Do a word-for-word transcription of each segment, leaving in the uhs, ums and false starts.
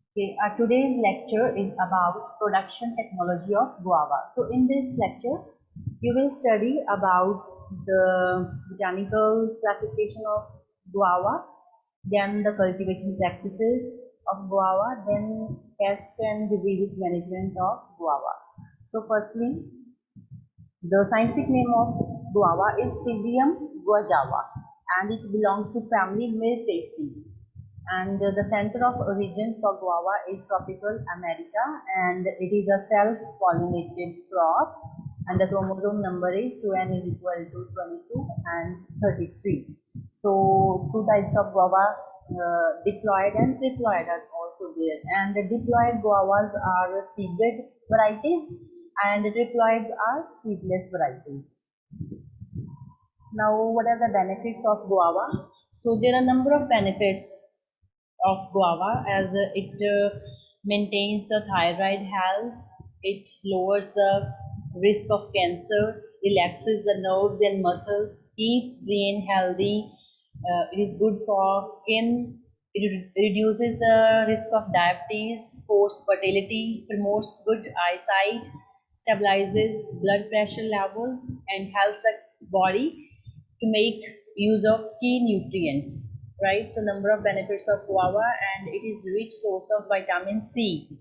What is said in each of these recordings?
Okay, our today's lecture is about production technology of guava. So in this lecture, you will study about the botanical classification of guava, then the cultivation practices of guava, then pest and diseases management of guava. So firstly, the scientific name of guava is Psyllium guajava, and it belongs to family Myrtaceae. And uh, the center of origin for guava is tropical America, and it is a self-pollinated crop, and the chromosome number is two n is equal to twenty-two and thirty-three. So two types of guava, uh, diploid and triploid, are also there, and the diploid guavas are seeded varieties and the triploids are seedless varieties. Now, what are the benefits of guava? So there are a number of benefits of guava, as uh, it uh, maintains the thyroid health, it lowers the risk of cancer, relaxes the nerves and muscles, keeps brain healthy, uh, it is good for skin, it re- reduces the risk of diabetes, supports fertility, promotes good eyesight, stabilizes blood pressure levels, and helps the body to make use of key nutrients, right? So number of benefits of guava, and it is rich source of vitamin C.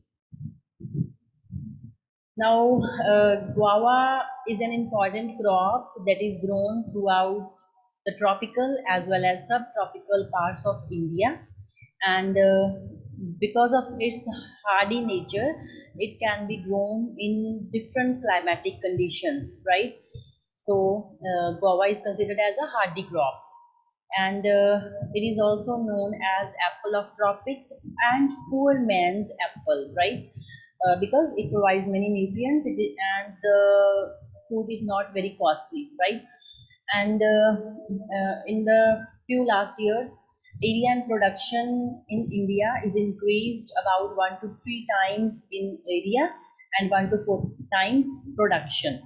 Now, uh, guava is an important crop that is grown throughout the tropical as well as subtropical parts of India, and uh, because of its hardy nature, it can be grown in different climatic conditions, right? So, uh, guava is considered as a hardy crop, and uh, it is also known as apple of tropics and poor man's apple, right? Uh, because it provides many nutrients, it is, and the food is not very costly, right? And uh, uh, in the few last years, area and production in India is increased about one to three times in area and one to four times production.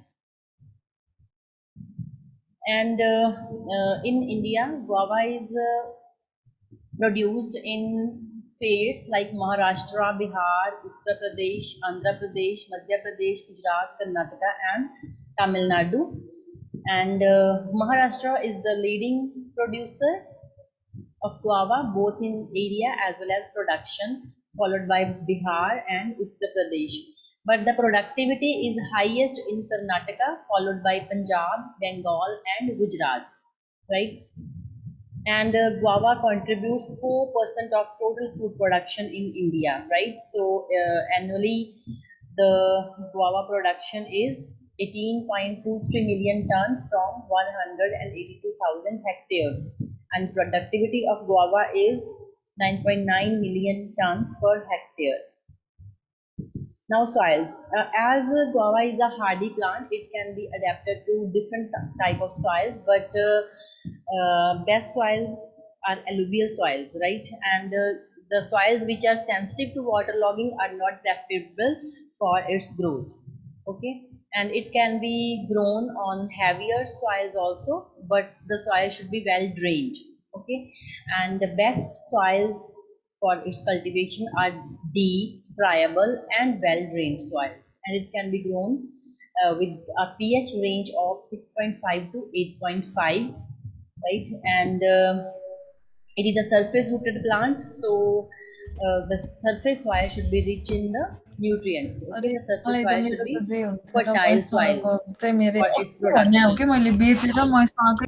And uh, uh, in India, guava is uh, produced in states like Maharashtra, Bihar, Uttar Pradesh, Andhra Pradesh, Madhya Pradesh, Gujarat, Karnataka, and Tamil Nadu. And uh, Maharashtra is the leading producer of guava, both in area as well as production, followed by Bihar and Uttar Pradesh. But the productivity is highest in Karnataka, followed by Punjab, Bengal, and Gujarat, right? And uh, guava contributes four percent of total food production in India, right? So uh, annually, the guava production is eighteen point two three million tons from one hundred eighty-two thousand hectares, and productivity of guava is nine point nine million tons per hectare. Now soils. Uh, as uh, guava is a hardy plant, it can be adapted to different type of soils, but uh, uh, best soils are alluvial soils, right? And uh, the soils which are sensitive to waterlogging are not preferable for its growth. Okay, and it can be grown on heavier soils also, but the soil should be well drained. Okay, and the best soils for its cultivation are deep, friable, and well-drained soils, and it can be grown uh, with a pH range of six point five to eight point five, right? And uh, it is a surface-rooted plant, so uh, the surface soil should be rich in the nutrients. अरे Okay, the surface मलाई त soil should मेरो त be जे हुन्छ र fertile soil मैसँग चाहिँ मेरो for its अस्ति भन्ने हो कि production. मैले बेचेर मैसँग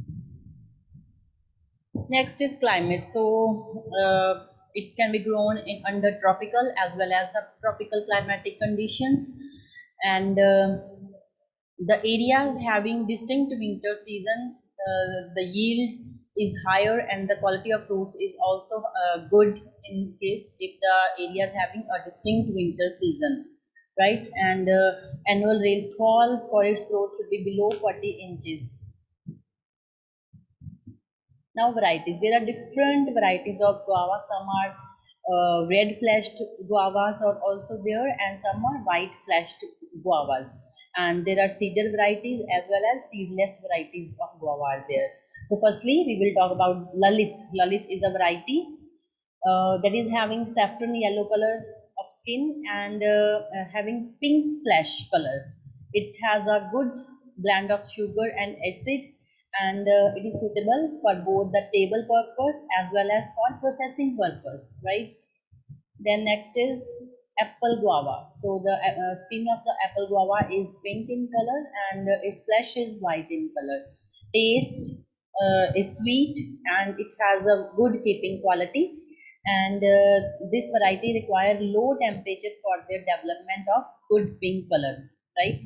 Next is climate. So uh, it can be grown in under tropical as well as subtropical climatic conditions, and uh, the areas having distinct winter season, uh, the yield is higher and the quality of fruits is also uh, good in case if the areas having a distinct winter season, right? And uh, annual rainfall for its growth should be below forty inches. Now varieties. There are different varieties of guava. Some are uh, red fleshed guavas are also there, and some are white fleshed guavas. And there are seeded varieties as well as seedless varieties of guava are there. So firstly, we will talk about Lalit. Lalit is a variety uh, that is having saffron yellow color of skin and uh, uh, having pink flesh color. It has a good blend of sugar and acid, and uh, it is suitable for both the table purpose as well as for processing purpose, right? Then next is apple guava. So the uh, skin of the apple guava is pink in color and uh, its flesh is white in color. Taste uh, is sweet and it has a good keeping quality. And uh, this variety require low temperature for their development of good pink color, right?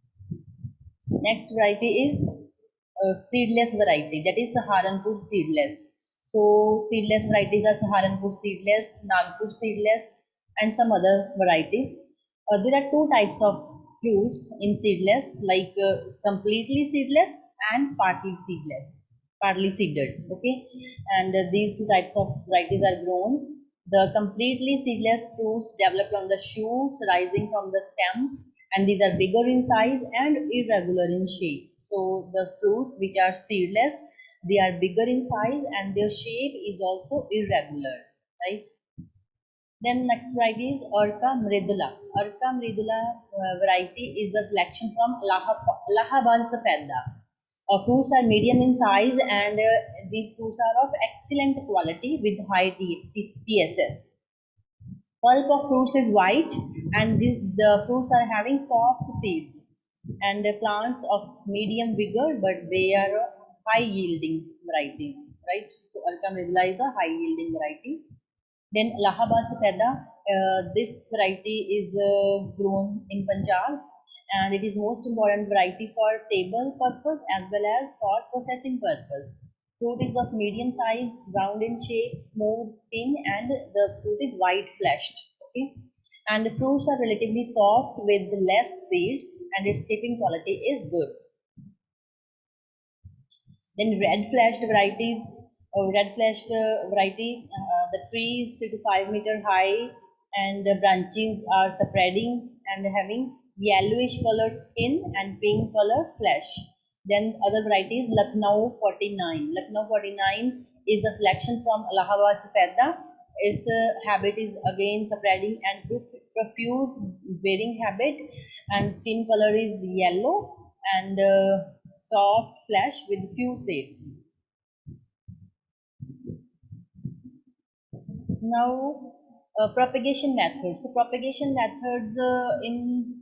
Next variety is uh, seedless variety, that is Saharanpur seedless. So seedless varieties are Saharanpur seedless, Nagpur seedless, and some other varieties. Uh, there are two types of fruits in seedless, like uh, completely seedless and partly seedless, partly seeded. Okay, and uh, these two types of varieties are grown. The completely seedless fruits developed on the shoots rising from the stem, and these are bigger in size and irregular in shape. So the fruits which are seedless, they are bigger in size and their shape is also irregular, right? Then next variety is Arka Mridula. Arka Mridula uh, variety is the selection from Allahabad Allahabad Safeda. Uh, fruits are medium in size and uh, these fruits are of excellent quality with high T S S. Pulp of fruits is white and the, the fruits are having soft seeds, and the plants of medium vigor, but they are a high yielding variety, right? So Arka Mridula is a high yielding variety. Then Allahabad Safeda, uh, this variety is uh, grown in Punjab and it is most important variety for table purpose as well as for processing purpose. Fruit is of medium size, round in shape, smooth skin, and the fruit is white fleshed. Okay, and the fruits are relatively soft with less seeds, and its keeping quality is good. Then red fleshed varieties, uh, red fleshed uh, variety, uh, the tree is three to five meter high, and the branches are spreading and having yellowish colored skin and pink color flesh. Then other varieties, Lucknow forty-nine. Lucknow forty-nine is a selection from Allahabad Safeda. Its uh, habit is again spreading and profuse bearing habit, and skin color is yellow and uh, soft flesh with few seeds. Now, uh, propagation methods. So, propagation methods uh, in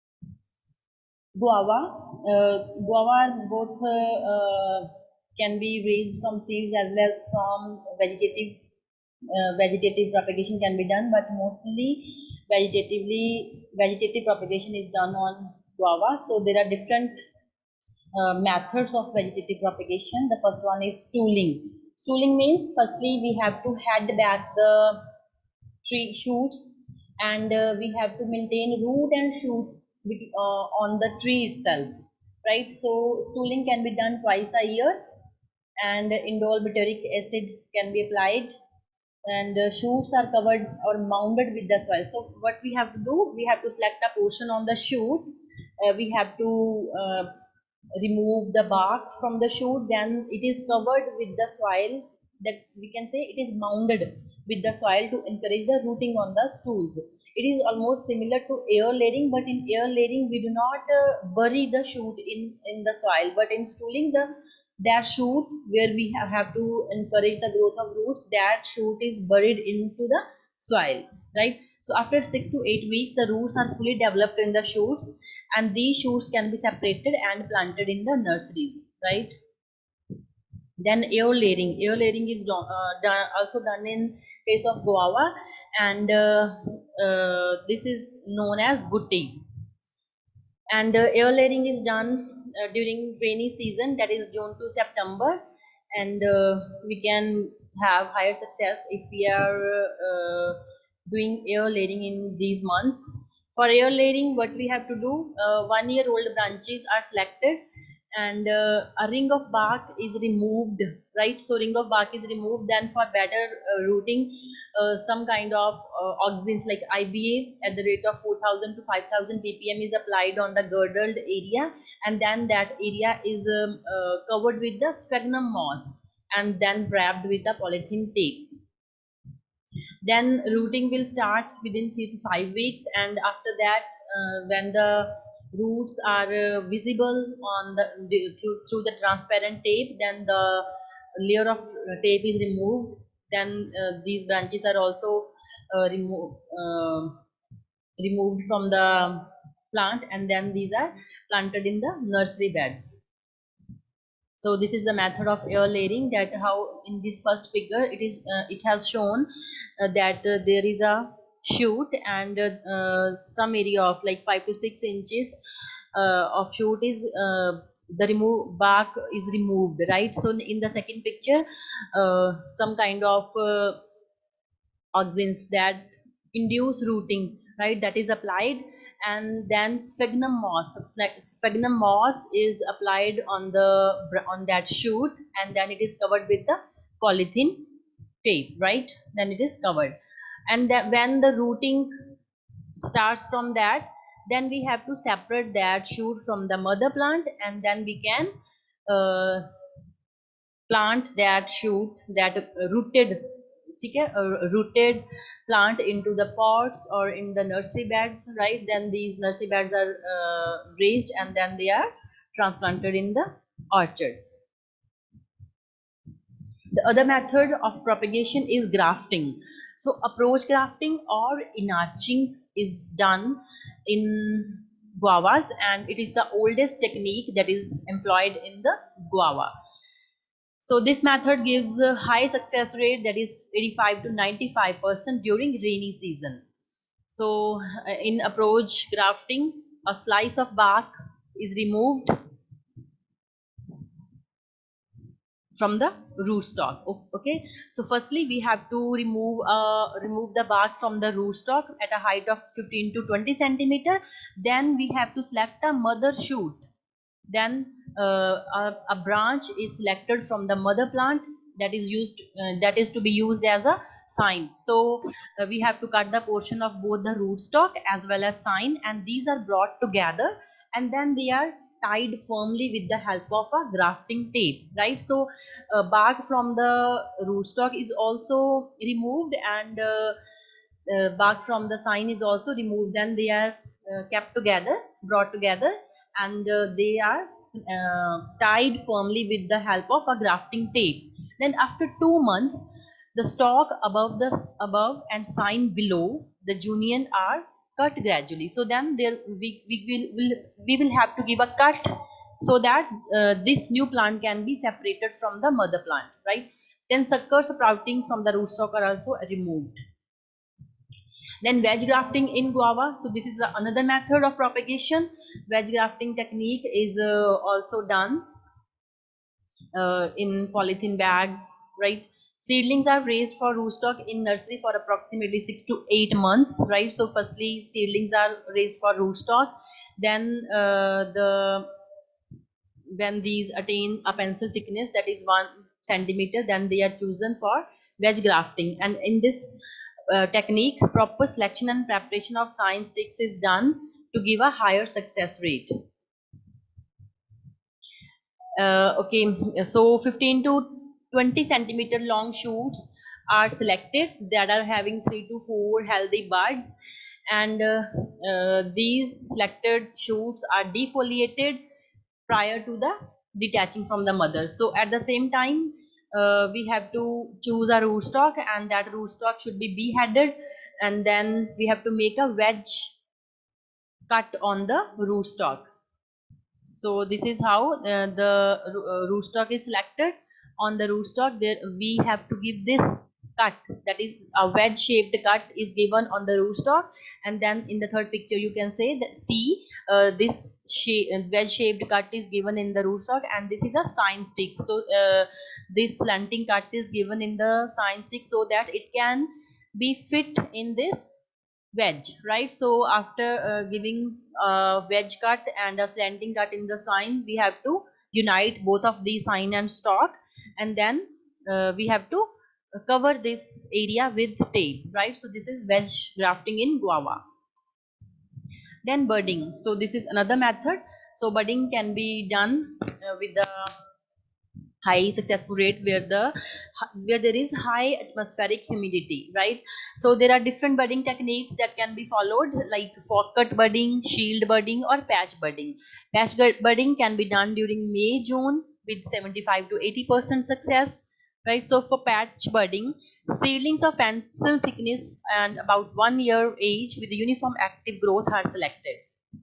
guava. Uh, guava both uh, uh, can be raised from seeds as well as from vegetative. Uh, vegetative propagation can be done, but mostly vegetatively vegetative propagation is done on guava. So there are different uh, methods of vegetative propagation. The first one is stooling. Stooling means firstly we have to head back the tree shoots and uh, we have to maintain root and shoot uh, on the tree itself, right? So stooling can be done twice a year and indole butyric acid can be applied and uh, shoots are covered or mounded with the soil. So what we have to do, we have to select a portion on the shoot, uh, we have to uh, remove the bark from the shoot, then it is covered with the soil, that we can say it is mounded with the soil to encourage the rooting on the stools. It is almost similar to air layering, but in air layering we do not uh, bury the shoot in in the soil, but in stooling the that shoot where we have, have to encourage the growth of roots, that shoot is buried into the soil, right? So after six to eight weeks the roots are fully developed in the shoots and these shoots can be separated and planted in the nurseries, right? Then air layering. Air layering is done, uh, done also done in case of guava, and uh, uh, this is known as gutti. And uh, air layering is done uh, during rainy season, that is June to September, and uh, we can have higher success if we are uh, doing air layering in these months. For air layering, what we have to do, uh, one year old branches are selected and uh, a ring of bark is removed, right? So ring of bark is removed, then for better uh, rooting, uh, some kind of uh, auxins like I B A at the rate of four thousand to five thousand p p m is applied on the girdled area, and then that area is um, uh, covered with the sphagnum moss and then wrapped with the polythene tape. Then rooting will start within three to five weeks, and after that, uh, when the roots are uh, visible on the, the through, through the transparent tape, then the layer of tape is removed. Then uh, these branches are also uh, removed uh, removed from the plant, and then these are planted in the nursery beds. So this is the method of air layering, that how in this first figure it is uh, it has shown uh, that uh, there is a shoot, and uh, uh, some area of like five to six inches uh, of shoot is uh, the remove bark is removed, right? So in the second picture, uh, some kind of uh, organs that induce rooting, right, that is applied, and then sphagnum moss. Sphagnum moss is applied on the on that shoot, and then it is covered with the polythene tape, right? Then it is covered, and that when the rooting starts from that, then we have to separate that shoot from the mother plant, and then we can uh, plant that shoot, that uh, rooted okay, a rooted plant into the pots or in the nursery beds, right? Then these nursery beds are uh, raised, and then they are transplanted in the orchards. The other method of propagation is grafting. So approach grafting or enarching is done in guavas, and it is the oldest technique that is employed in the guava. So this method gives a high success rate, that is eighty-five to ninety-five percent during rainy season. So uh, in approach grafting, a slice of bark is removed from the rootstock. Okay, so firstly we have to remove uh, remove the bark from the rootstock at a height of fifteen to twenty centimeter. Then we have to select a mother shoot. Then uh, a, a branch is selected from the mother plant, that is used uh, that is to be used as a sign. So uh, we have to cut the portion of both the rootstock as well as sign, and these are brought together, and then they are tied firmly with the help of a grafting tape, right? So uh, bark from the rootstock is also removed, and uh, uh, bark from the sign is also removed. Then they are uh, kept together, brought together, and uh, they are uh, tied firmly with the help of a grafting tape. Then after two months, the stalk above the above and sign below the junion are cut gradually. So then there we, we will, will we will have to give a cut, so that uh, this new plant can be separated from the mother plant, right? Then suckers sprouting from the rootstock are also removed. Then wedge grafting in guava. So this is the another method of propagation. Wedge grafting technique is uh, also done uh, in polythene bags, right? Seedlings are raised for rootstock in nursery for approximately six to eight months, right? So firstly seedlings are raised for rootstock. Then uh, the when these attain a pencil thickness, that is one centimeter, then they are chosen for wedge grafting. And in this uh, technique, proper selection and preparation of sign sticks is done to give a higher success rate. Uh, okay, so fifteen to twenty centimeter long shoots are selected that are having three to four healthy buds, and uh, uh, these selected shoots are defoliated prior to the detaching from the mother. So at the same time, uh, we have to choose a rootstock, and that rootstock should be beheaded, and then we have to make a wedge cut on the rootstock. So this is how uh, the uh, rootstock is selected. On the rootstock, there we have to give this cut, that is a wedge shaped cut is given on the rootstock. And then in the third picture you can say that see uh, this shape, wedge shaped cut is given in the rootstock, and this is a sign stick. So uh, this slanting cut is given in the sign stick so that it can be fit in this wedge, right? So after uh, giving a wedge cut and a slanting cut in the sign, we have to unite both of these sign and stalk, and then uh, we have to cover this area with tape, right? So this is wedge grafting in guava. Then budding. So this is another method. So budding can be done uh, with the high successful rate where the where there is high atmospheric humidity, right? So there are different budding techniques that can be followed, like fork cut budding, shield budding, or patch budding. Patch budding can be done during May June with seventy-five to eighty percent success, right? So for patch budding, seedlings of pencil thickness and about one year age with uniform active growth are selected.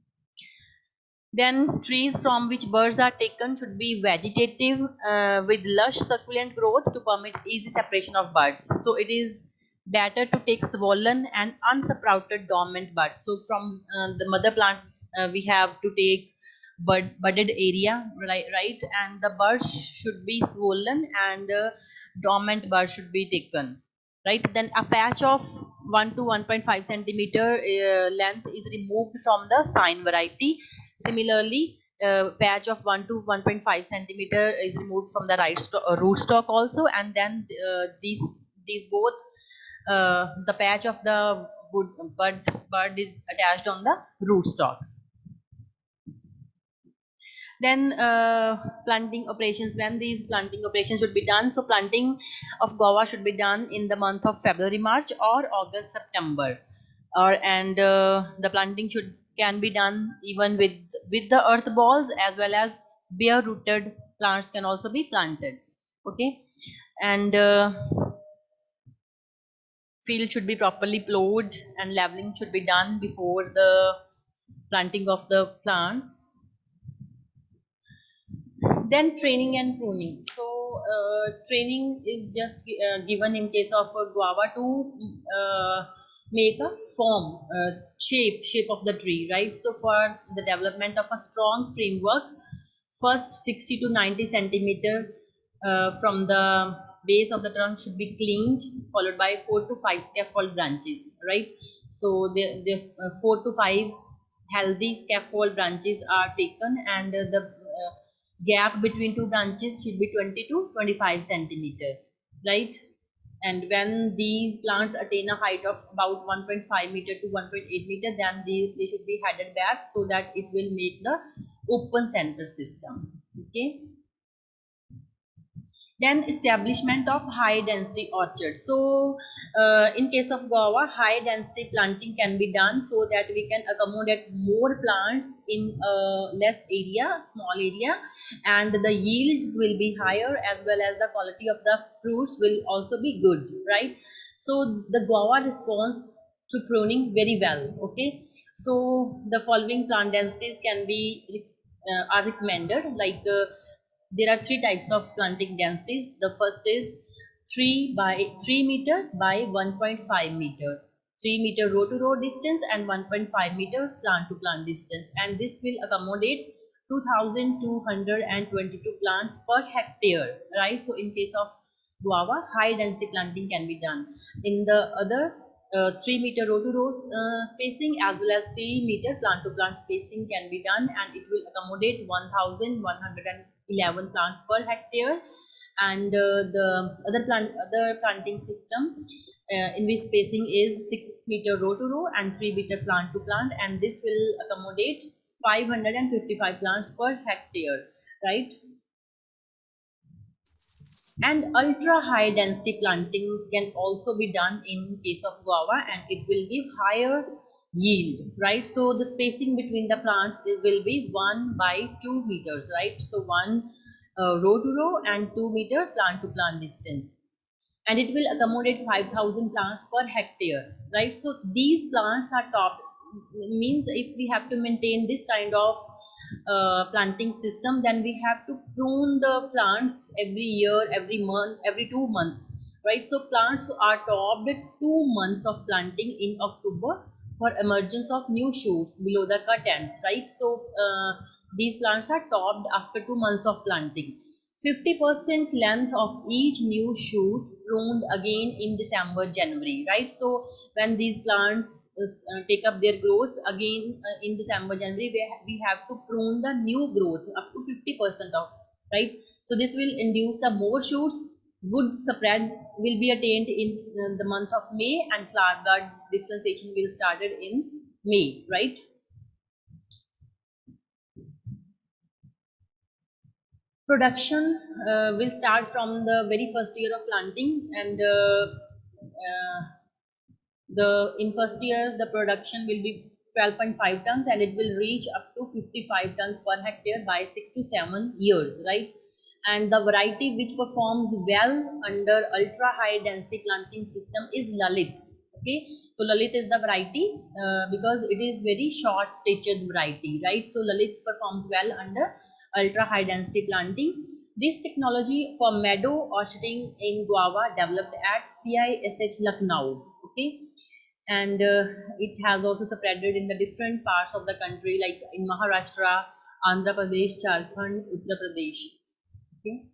Then trees from which birds are taken should be vegetative uh, with lush succulent growth to permit easy separation of buds. So it is better to take swollen and unsprouted dormant buds. So from uh, the mother plant, uh, we have to take bud budded area, right? Right, and the buds should be swollen and uh, dormant buds should be taken. Right, then a patch of one to one point five centimeter uh, length is removed from the sign variety. Similarly, uh, patch of one to one point five centimeter is removed from the right sto uh, rootstock also, and then uh, these these both uh, the patch of the wood bud bud is attached on the rootstock. Then uh, planting operations, when these planting operations should be done. So planting of guava should be done in the month of February, March, or August, September, or and uh, the planting should can be done even with with the earth balls, as well as bare rooted plants can also be planted. Okay, and uh, field should be properly plowed and leveling should be done before the planting of the plants. Then training and pruning. So uh, training is just uh, given in case of a guava to uh, make a form, uh, shape shape of the tree, right? So for the development of a strong framework, first sixty to ninety centimeter uh, from the base of the trunk should be cleaned, followed by four to five scaffold branches, right? So the, the uh, four to five healthy scaffold branches are taken, and uh, the uh, gap between two branches should be twenty to twenty-five centimeter, right? And when these plants attain a height of about one point five meter to one point eight meter, then they, they should be headed back so that it will make the open center system. Okay, then establishment of high density orchards. So uh, in case of guava, high density planting can be done so that we can accommodate more plants in a less area, small area, and the yield will be higher, as well as the quality of the fruits will also be good, right? So the guava responds to pruning very well. Okay, so the following plant densities can be uh, are recommended, like uh, there are three types of planting densities. The first is three by three meter by one point five meter, three meter row to row distance and one point five meter plant to plant distance, and this will accommodate two thousand two hundred twenty-two plants per hectare, right? So in case of guava, high density planting can be done. In the other, uh, three meter row to row uh, spacing, as well as three meter plant to plant spacing can be done, and it will accommodate one thousand one hundred eleven plants per hectare. And uh, the other plant other planting system, uh, in which spacing is six meter row to row and three meter plant to plant, and this will accommodate five hundred fifty-five plants per hectare, right? And ultra high density planting can also be done in case of guava, and it will give higher yield, right? So the spacing between the plants, it will be one by two meters, right? So one uh, row to row and two meter plant to plant distance, and it will accommodate five thousand plants per hectare, right? So these plants are top, means if we have to maintain this kind of uh, planting system, then we have to prune the plants every year, every month, every two months, right? So plants are topped two months of planting in October for emergence of new shoots below the cut ends, right? So uh, these plants are topped after two months of planting. fifty percent length of each new shoot pruned again in December, January, right? So when these plants uh, take up their growth again uh, in December, January, we, ha we have to prune the new growth up to fifty percent of, right? So this will induce the more shoots. Good spread will be attained in uh, the month of May, and flower bud differentiation will started in May, right? Production uh, will start from the very first year of planting, and uh, uh, the in first year the production will be twelve point five tons, and it will reach up to fifty-five tons per hectare by six to seven years, right? And the variety which performs well under ultra high density planting system is Lalit. Okay, so Lalit is the variety uh, because it is very short statured variety, right? So Lalit performs well under ultra high density planting. This technology for meadow orcharding in guava developed at C I S H Lucknow. Okay, and uh, it has also spreaded in the different parts of the country, like in Maharashtra, Andhra Pradesh, Jharkhand, Uttar Pradesh. Okay.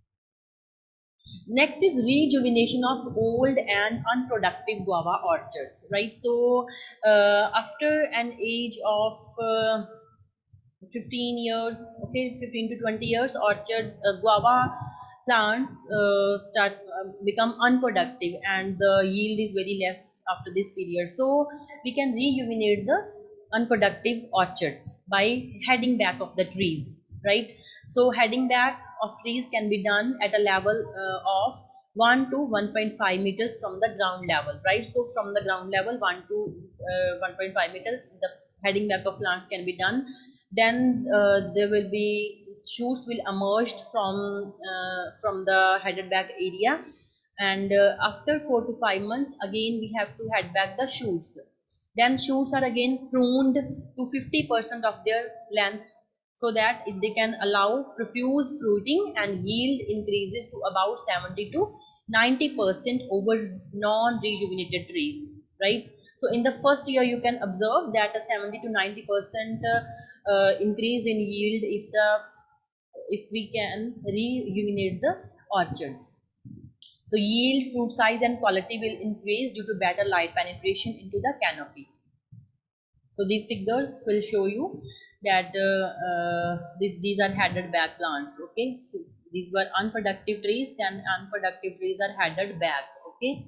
Next is rejuvenation of old and unproductive guava orchards, right? So uh, after an age of uh, fifteen years, okay, fifteen to twenty years, orchards, uh, guava plants uh, start uh, become unproductive, and the yield is very less after this period. So we can rejuvenate the unproductive orchards by heading back of the trees, right? So heading back of trees can be done at a level uh, of one to one point five meters from the ground level, right? So from the ground level one to uh, one point five meters, the heading back of plants can be done. Then uh, there will be shoots will emerge from uh, from the headed back area, and uh, after four to five months again we have to head back the shoots. Then shoots are again pruned to fifty percent of their length, so that if they can allow profuse fruiting, and yield increases to about seventy to ninety percent over non rejuvenated trees, right? So in the first year you can observe that a seventy to ninety percent uh, uh, increase in yield if the if we can rejuvenate the orchards. So yield, fruit size and quality will increase due to better light penetration into the canopy. So these figures will show you that uh, uh, this, these are headed back plants. Okay, so these were unproductive trees, then unproductive trees are headed back. Okay,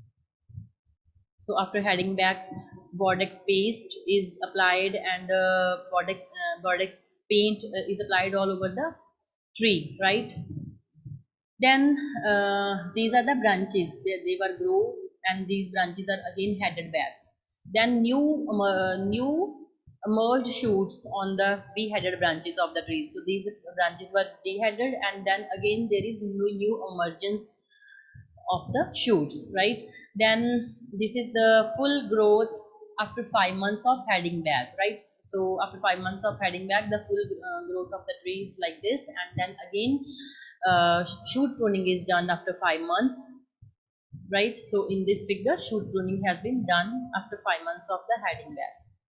so after heading back, Bordex paste is applied, and uh, Bordex, uh, Bordex paint uh, is applied all over the tree, right? Then uh, these are the branches, they, they were grow, and these branches are again headed back. Then new um, uh, new emerged shoots on the beheaded branches of the trees. So these branches were deheaded, and then again there is new, new emergence of the shoots, right? Then this is the full growth after five months of heading back, right? So after five months of heading back, the full uh, growth of the tree is like this, and then again uh, shoot pruning is done after five months, right? So in this figure, shoot pruning has been done after five months of the heading back.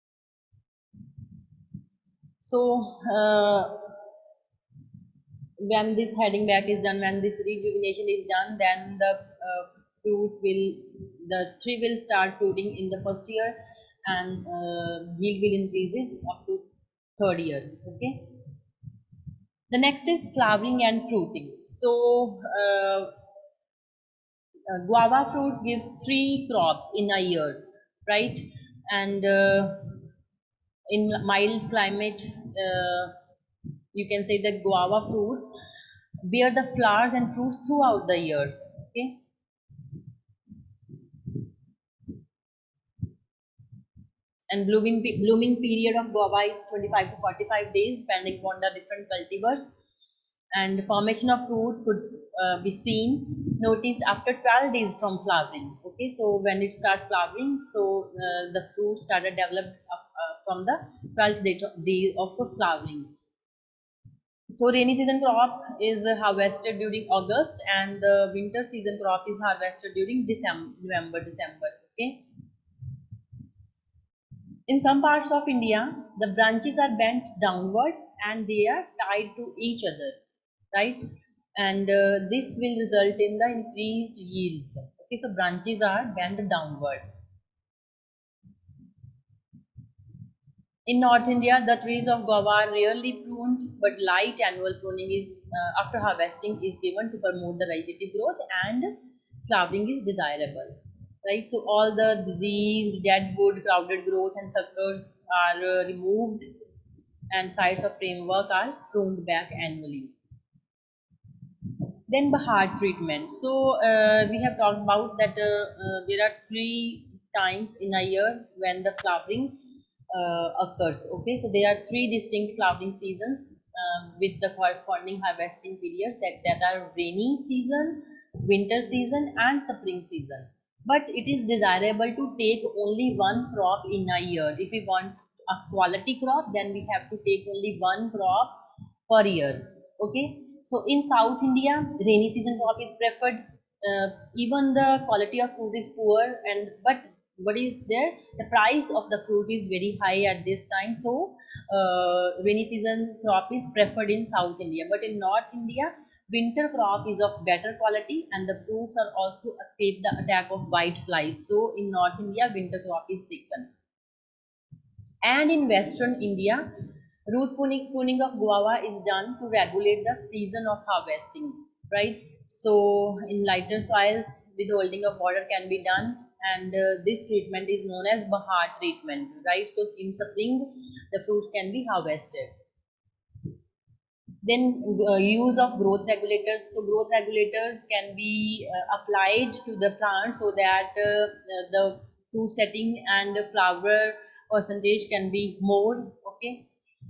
So uh, when this heading back is done, when this rejuvenation is done, then the uh, fruit will, the tree will start fruiting in the first year, and uh, yield will increases up to third year. Okay. The next is flowering and fruiting. So uh, uh, guava fruit gives three crops in a year, right? And uh, in mild climate, uh, you can say that guava fruit bear the flowers and fruits throughout the year. Okay. And blooming blooming period of guava is twenty-five to forty-five days, depending upon the different cultivars. And formation of fruit could uh, be seen noticed after twelve days from flowering. Okay, so when it starts flowering, so uh, the fruit started developed uh, from the twelfth day, day of the flowering. So rainy season crop is harvested during August, and the winter season crop is harvested during December, November, December. Okay. In some parts of India, the branches are bent downward and they are tied to each other, right? And uh, this will result in the increased yields. Okay, so branches are bent downward. In North India, the trees of guava are rarely pruned, but light annual pruning is uh, after harvesting is given to promote the vegetative growth, and flowering is desirable. Right, so all the diseased, dead wood, crowded growth, and suckers are uh, removed, and sites of framework are pruned back annually. Then Bahar treatment. So uh, we have talked about that uh, uh, there are three times in a year when the flowering uh, occurs. Okay, so there are three distinct flowering seasons uh, with the corresponding harvesting periods that, that are rainy season, winter season, and spring season. But it is desirable to take only one crop in a year. If we want a quality crop, then we have to take only one crop per year. Okay, so in South India, rainy season crop is preferred. Uh, even the quality of fruit is poor, and but what is there? The price of the fruit is very high at this time. So uh, rainy season crop is preferred in South India. But in North India, winter crop is of better quality, and the fruits are also escape the attack of white flies. So in North India, winter crop is taken. And in Western India, root pruning, pruning of guava is done to regulate the season of harvesting, right? So in lighter soils, withholding of water can be done, and uh, this treatment is known as Bahar treatment, right? So in spring, the fruits can be harvested. Then uh, use of growth regulators. So growth regulators can be uh, applied to the plant so that uh, the fruit setting and the flower percentage can be more. Okay.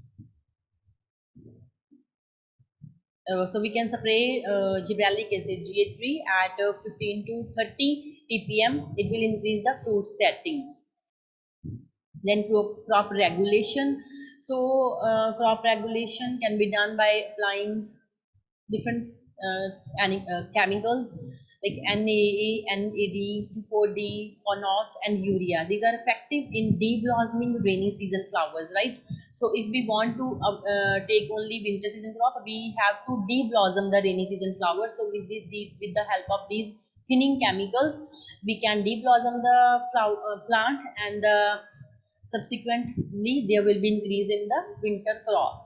Uh, so we can spray uh, gibberellic acid G A three at uh, fifteen to thirty p p m. It will increase the fruit setting. Then crop regulation. So uh, crop regulation can be done by applying different uh, uh, chemicals like N A A, N A D, two four D, Conot, and urea. These are effective in de-blossoming rainy season flowers, right? So if we want to uh, uh, take only winter season crop, we have to de-blossom the rainy season flowers. So with the, the, with the help of these thinning chemicals, we can de-blossom the flower, uh, plant, and uh, subsequently there will be increase in the winter crop.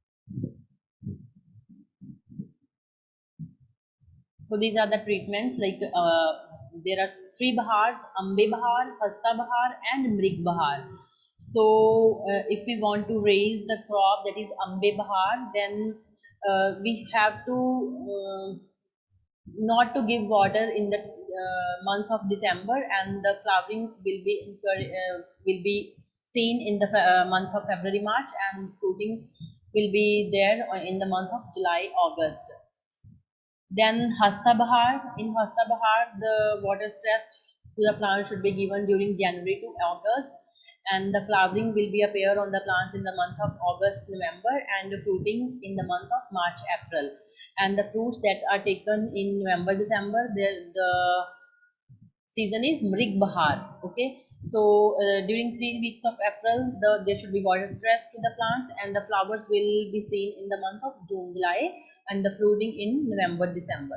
So these are the treatments, like uh, there are three Bahars: Ambe Bahar, Hasta Bahar, and Mrig Bahar. So uh, if we want to raise the crop, that is Ambe Bahar, then uh, we have to uh, not to give water in the uh, month of December, and the flowering will be uh, will be seen in the uh, month of February, March, and fruiting will be there in the month of July, August. Then Hasta Bahar. In Hasta Bahar, the water stress to the plant should be given during January to August, and the flowering will be appear on the plants in the month of August, November, and the fruiting in the month of March, April. And the fruits that are taken in November, December, the, the season is Mrig Bahar. Okay, so uh, during three weeks of April, the, there should be water stress to the plants, and the flowers will be seen in the month of June, July, and the fruiting in November, December.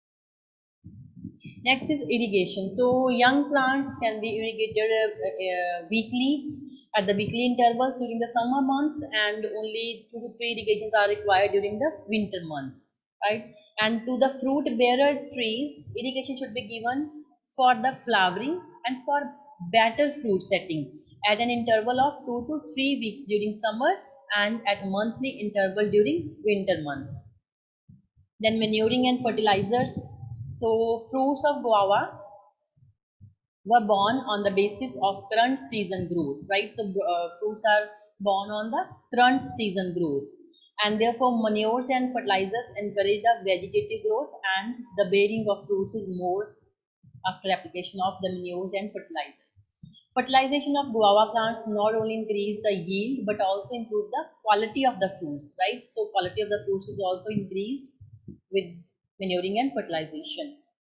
Next is irrigation. So young plants can be irrigated uh, uh, weekly at the weekly intervals during the summer months, and only two to three irrigations are required during the winter months, right? And to the fruit bearer trees, irrigation should be given for the flowering and for better fruit setting at an interval of two to three weeks during summer, and at monthly interval during winter months. Then manuring and fertilizers. So fruits of guava were born on the basis of current season growth, right? So uh, fruits are born on the current season growth, and therefore manures and fertilizers encourage the vegetative growth, and the bearing of fruits is more after application of the manures and fertilizers. Fertilization of guava plants not only increase the yield but also improve the quality of the fruits, right? So quality of the fruits is also increased with manuring and fertilization.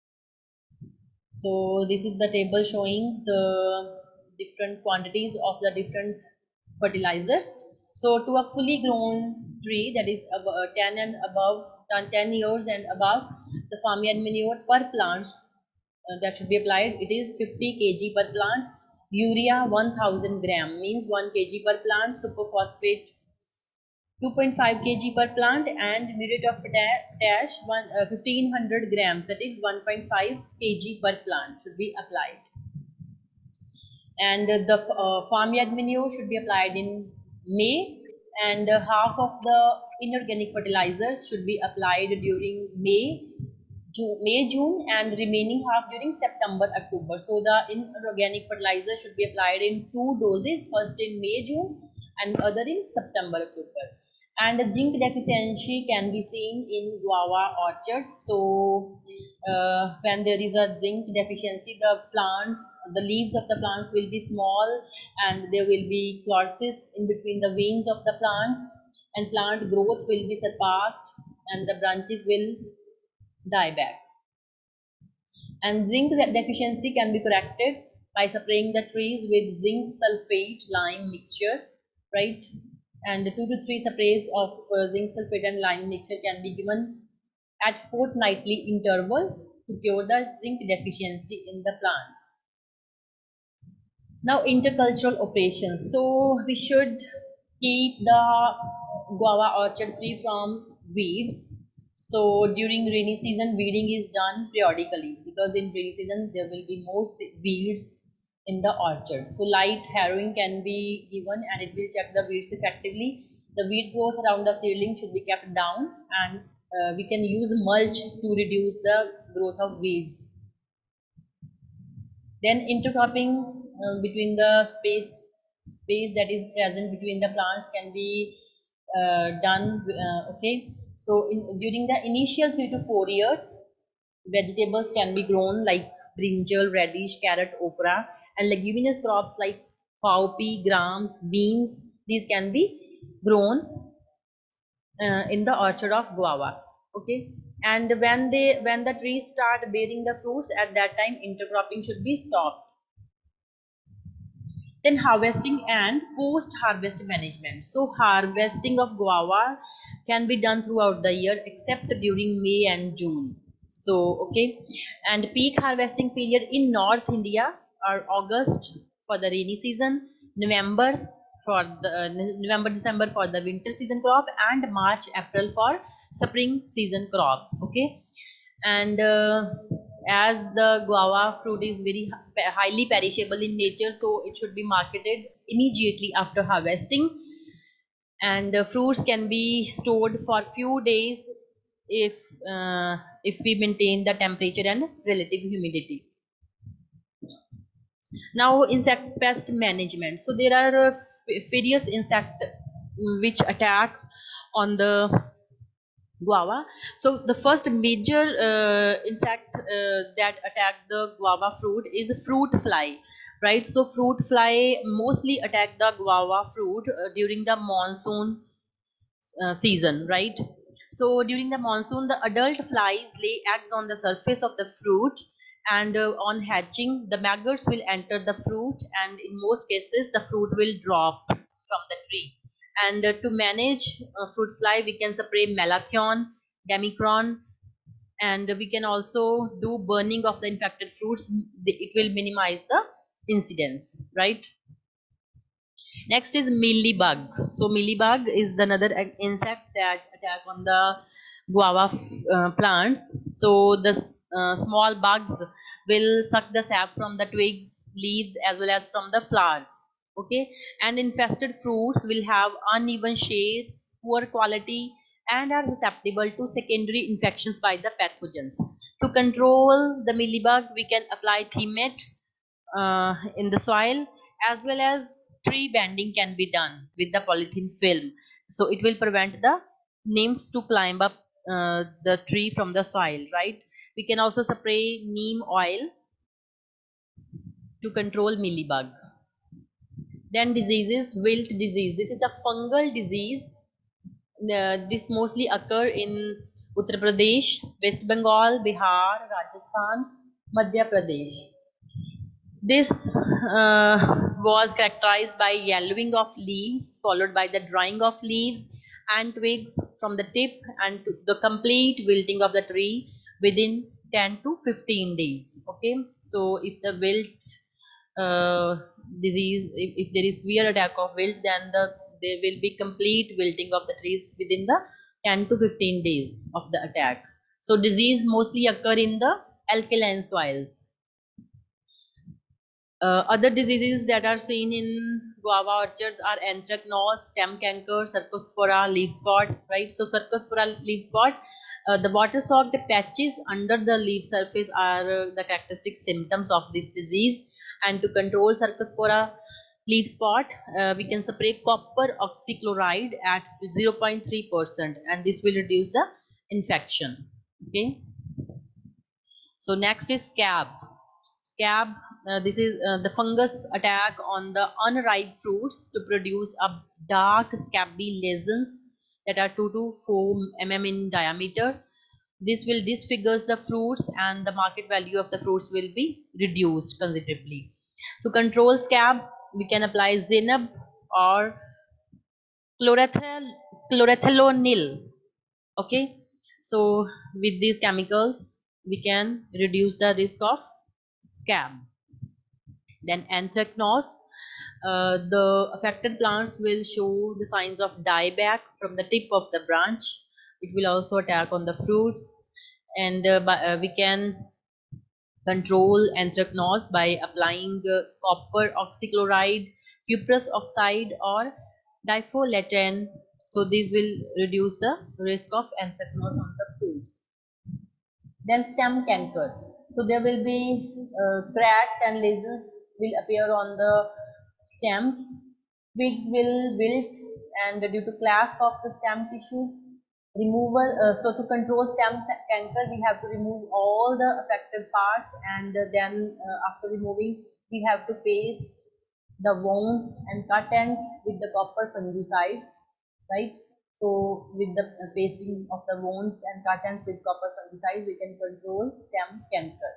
So this is the table showing the different quantities of the different fertilizers. So to a fully grown tree, that is ten and above, ten years and above, the farmyard manure per plant uh, that should be applied, it is fifty kilograms per plant. Urea one thousand gram, means one kilogram per plant. Superphosphate two point five kilograms per plant, and muriate of potash one, uh, fifteen hundred grams, that is one point five kilograms per plant should be applied. And the uh, farmyard manure should be applied in May, and uh, half of the inorganic fertilizers should be applied during May, June, May, June, and remaining half during September, October. So the inorganic fertilizer should be applied in two doses, first in May, June, and other in September, October. And the zinc deficiency can be seen in guava orchards. So uh, when there is a zinc deficiency, the plants, the leaves of the plants will be small, and there will be clauses in between the veins of the plants, and plant growth will be surpassed, and the branches will die back. And zinc deficiency can be corrected by spraying the trees with zinc sulfate lime mixture, right? And two to three sprays of uh, zinc sulfate and lime mixture can be given at fortnightly interval to cure the zinc deficiency in the plants. Now, intercultural operations. So we should keep the guava orchard free from weeds. So during rainy season, weeding is done periodically, because in rainy season there will be more weeds in the orchard. So light harrowing can be given, and it will check the weeds effectively. The weed growth around the seedling should be kept down, and uh, we can use mulch to reduce the growth of weeds. Then intercropping uh, between the space space that is present between the plants can be uh, done. Uh, okay, so in, during the initial three to four years, vegetables can be grown like brinjal, radish, carrot, okra, and leguminous crops like cowpea, grams, beans. These can be grown uh, in the orchard of guava. Okay, and when they when the trees start bearing the fruits, at that time intercropping should be stopped. Then harvesting and post harvest management. So harvesting of guava can be done throughout the year except during May and June. So okay, and peak harvesting period in North India are August for the rainy season, November for the uh, November December for the winter season crop, and March April for spring season crop. Okay, and uh, as the guava fruit is very highly perishable in nature, so it should be marketed immediately after harvesting, and uh, fruits can be stored for few days if uh, if we maintain the temperature and relative humidity. Now, insect pest management. So there are uh, various insect which attack on the guava. So the first major uh, insect uh, that attack the guava fruit is fruit fly, right? So fruit fly mostly attack the guava fruit uh, during the monsoon uh, season, right? So during the monsoon, the adult flies lay eggs on the surface of the fruit, and uh, on hatching, the maggots will enter the fruit, and in most cases, the fruit will drop from the tree. And uh, to manage uh, fruit fly, we can spray malathion, Damicron, and we can also do burning of the infected fruits. It will minimize the incidence, right? Next is mealybug. So mealybug is another insect that attack on the guava uh, plants. So the uh, small bugs will suck the sap from the twigs, leaves, as well as from the flowers. Okay, and infested fruits will have uneven shapes, poor quality, and are susceptible to secondary infections by the pathogens. To control the mealybug, we can apply thimet uh, in the soil, as well as tree bending can be done with the polythene film. So it will prevent the nymphs to climb up uh, the tree from the soil, right? We can also spray neem oil to control mealybug. Then diseases, wilt disease. This is a fungal disease. Uh, this mostly occur in Uttar Pradesh, West Bengal, Bihar, Rajasthan, Madhya Pradesh. This uh, was characterized by yellowing of leaves, followed by the drying of leaves and twigs from the tip, and the complete wilting of the tree within ten to fifteen days. Okay, so if the wilt uh, disease, if, if there is severe attack of wilt, then the there will be complete wilting of the trees within the ten to fifteen days of the attack. So disease mostly occur in the alkaline soils. Uh, other diseases that are seen in guava orchards are anthracnose, stem canker, cercospora, leaf spot, right? So cercospora, leaf spot, uh, the water-soaked patches under the leaf surface are uh, the characteristic symptoms of this disease. And to control cercospora leaf spot, uh, we can spray copper oxychloride at zero point three percent, and this will reduce the infection. Okay. So next is scab. Scab, uh, this is uh, the fungus attack on the unripe fruits to produce a dark scabby lesions that are two to four millimeters in diameter. This will disfigures the fruits and the market value of the fruits will be reduced considerably. To control scab, we can apply Zenab or chlorothel chlorothalonil. Okay, so with these chemicals, we can reduce the risk of scab. Then anthracnose, uh, the affected plants will show the signs of dieback from the tip of the branch. It will also attack on the fruits, and uh, by, uh, we can control anthracnose by applying uh, copper oxychloride, cuprous oxide, or difoleten. So these will reduce the risk of anthracnose on the fruits. Then stem canker. So there will be uh, cracks and lesions will appear on the stems. Twigs will wilt, and due to clasp of the stem tissues, removal. Uh, so to control stem canker, we have to remove all the affected parts, and uh, then uh, after removing, we have to paste the wounds and cut ends with the copper fungicides, right? So with the uh, pasting of the wounds and cut ends with copper fungicides, we can control stem canker.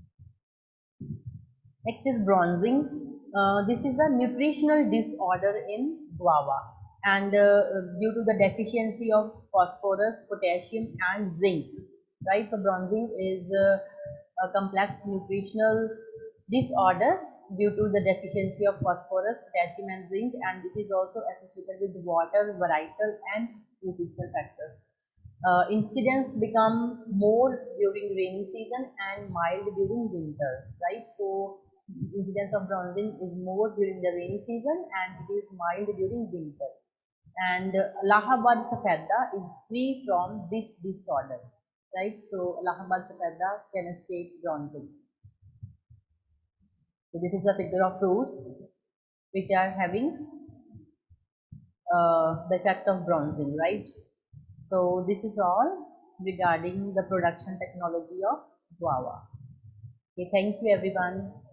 Next is bronzing. Uh, this is a nutritional disorder in guava, and uh, due to the deficiency of phosphorus, potassium, and zinc, right? So bronzing is uh, a complex nutritional disorder due to the deficiency of phosphorus, potassium, and zinc, and it is also associated with water, varietal, and nutritional factors. Uh, incidents become more during rainy season and mild during winter, right? So incidence of bronzing is more during the rainy season and it is mild during winter. And uh, Allahabad Safeda is free from this disorder, right? So Allahabad Safeda can escape bronzing. So this is a figure of fruits which are having uh, the effect of bronzing, right? So this is all regarding the production technology of guava. Okay, thank you everyone.